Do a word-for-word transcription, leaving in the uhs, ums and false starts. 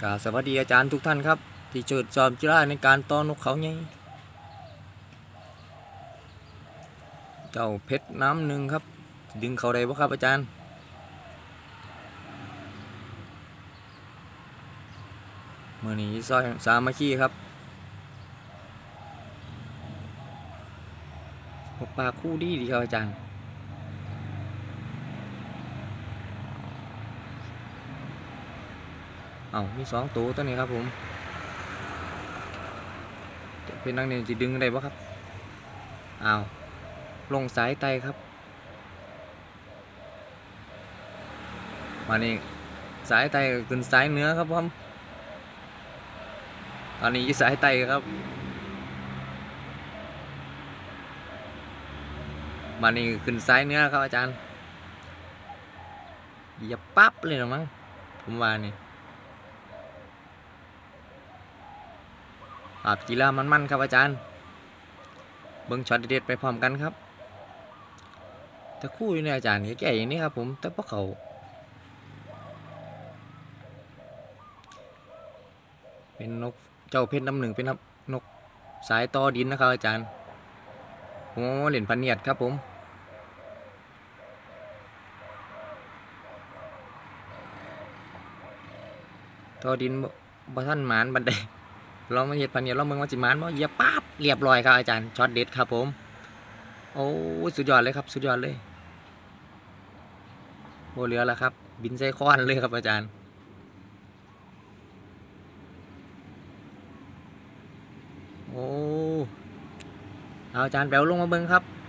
กราบสวัสดีอาจารย์ทุกท่านครับที่เชิญสอนกีฬาในการต้อนนกเขาใหญ่เจ้าเพชรน้ำหนึ่งครับดึงเขาได้บ่ครับอาจารย์เมื่อนี้ซอยสามัคคีครับหกปลาคู่ดีดีครับอาจารย์เอามีสองตัวตัวนี้ครับผมเป็นนักเรียนจะดึงได้บ่ครับอ้าวลงสายไตครับมานี่สายไตขึ้นสายเนื้อครับผมตอนนี้สายไตครับมานี่ขึ้นสายเนื้อครับอาจารย์อย่าปั๊บเลยหรอมั้งผมว่านี่อาบกีฬามันๆครับอาจารย์เบิ้งช็อตเด็ดไปพร้อมกันครับแต่คู่อยู่ในอาจารย์แก่ๆอย่างนี้ครับผมแต่พวกเขาเป็นนกเจ้าเพชรน้ำหนึ่งเป็นนกสายต่อดินนะครับอาจารย์โอ้เหรียญพันเนียดครับผมต่อดินบ่ท่านหมานบันไดเรามาเห็ดพันเนียดเราเมืองว่าจิมานว่าเหยียบปั๊บเรียบร้อยครับอาจารย์ช็อตเด็ดครับผมโอ้สุดยอดเลยครับสุดยอดเลยโบเรือแล้วครับบินใส่ค้อนเลยครับอาจารย์โอ้เอาอาจารย์แปลวลงมาเบิ้งครับ